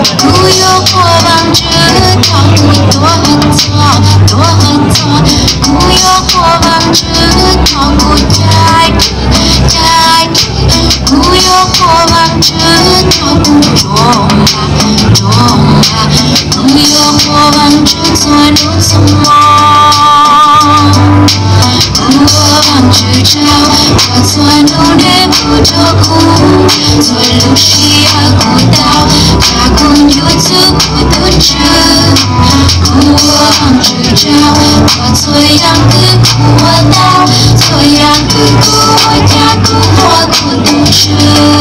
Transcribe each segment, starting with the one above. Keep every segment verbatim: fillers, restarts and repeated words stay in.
不有过往之道路多很错，多很错。不有过往之道路太对，太对。不有过往之道路中啊，中啊。不有过往之错路什么？不过往之道，可错路的不着苦，错路需要苦道，下空有此苦都知。不过往之道，可错样的苦我道，错样的苦我家苦我苦都知。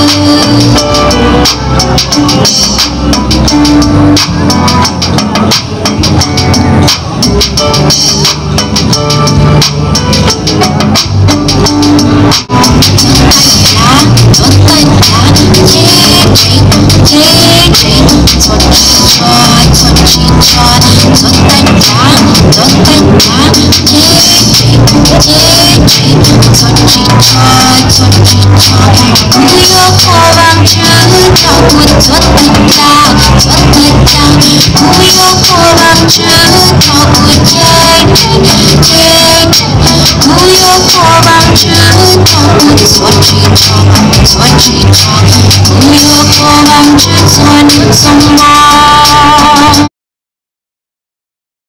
所去找，所去找，不有过往之错，你怎么？